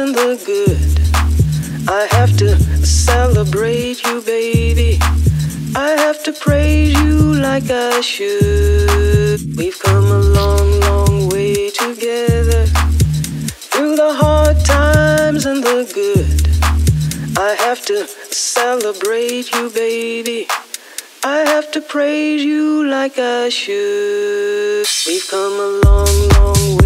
and the good. I have to celebrate you, baby. I have to praise you like I should. We've come a long, long way together, through the hard times and the good. I have to celebrate you, baby. I have to praise you like I should. We've come a long, long way.